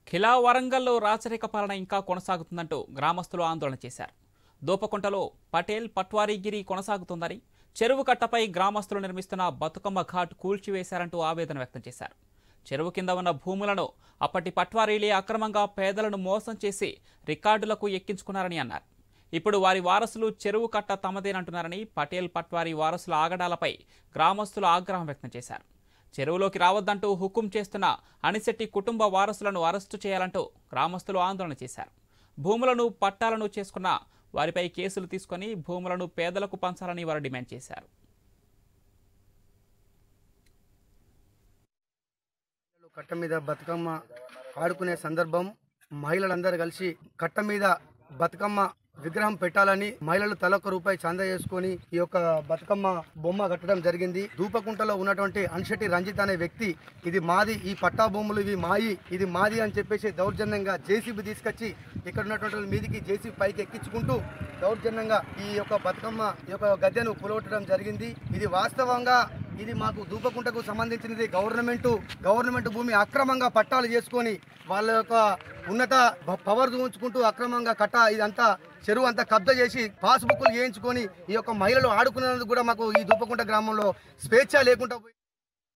ఖిలా వరంగల్లో రాచరిక పాలన ఇంకా కొనసాగుతుందంటూ గ్రామస్తులు ఆందోళన చేశారు. దోపకుంటలో పటేల్ పట్వారీగిరి కొనసాగుతుందని, చెరువు కట్టపై గ్రామస్తులు నిర్మిస్తున్న బతుకమ్మ ఘాట్ కూల్చివేశారంటూ ఆవేదన వ్యక్తం చేశారు. చెరువు కింద ఉన్న భూములను అప్పటి పట్వారీలే అక్రమంగా పేదలను మోసం చేసి రికార్డులకు ఎక్కించుకున్నారని అన్నారు. ఇప్పుడు వారి వారసులు చెరువు కట్ట తమదేనంటున్నారని పటేల్ పట్వారీ వారసుల ఆగడాలపై గ్రామస్తులు ఆగ్రహం వ్యక్తం చేశారు. చెరువులోకి రావద్దంటూ హుకుం చేస్తున్న అనిశెట్టి కుటుంబ వారసులను అరెస్టు చేయాలంటూ గ్రామస్తులు ఆందోళన చేశారు. భూములను పట్టాలను చేసుకున్న వారిపై కేసులు తీసుకొని భూములను పేదలకు పంచాలని వారు డిమాండ్ చేశారు. కట్ట మీద బతుకమ్మ ఆడుకునే సందర్భం మహిళలందరూ కలిసి కట్ట మీద బతుకమ్మ విగ్రహం పెట్టాలని మహిళలు తలొక్క రూపాయి చందా చేసుకుని ఈ యొక్క బతుకమ్మ బొమ్మ కట్టడం జరిగింది. దూపకుంటలో ఉన్నటువంటి అనిశెట్టి రంజిత్ అనే వ్యక్తి ఇది మాది, ఈ పట్టా భూములు ఇవి మాయి, ఇది మాది అని చెప్పేసి దౌర్జన్యంగా జేసీబీ తీసుకొచ్చి ఇక్కడ ఉన్నటువంటి మీదికి జేసీబీ పైకి ఎక్కించుకుంటూ దౌర్జన్యంగా ఈ యొక్క బతుకమ్మ ఈ యొక్క గద్దెను పులగొట్టడం జరిగింది. ఇది వాస్తవంగా ఇది మాకు దూపకుంటకు సంబంధించినది. గవర్నమెంట్ భూమి అక్రమంగా పట్టాలు చేసుకొని వాళ్ళ యొక్క ఉన్నత పవర్ చూపించుకుంటూ అక్రమంగా ఇదంతా చెరువు అంతా కబ్జా చేసి పాస్బుక్లు చేయించుకొని ఈ యొక్క మహిళలు ఆడుకునేందుకు కూడా మాకు ఈ దూపకుంట గ్రామంలో స్వేచ్ఛ లేకుండా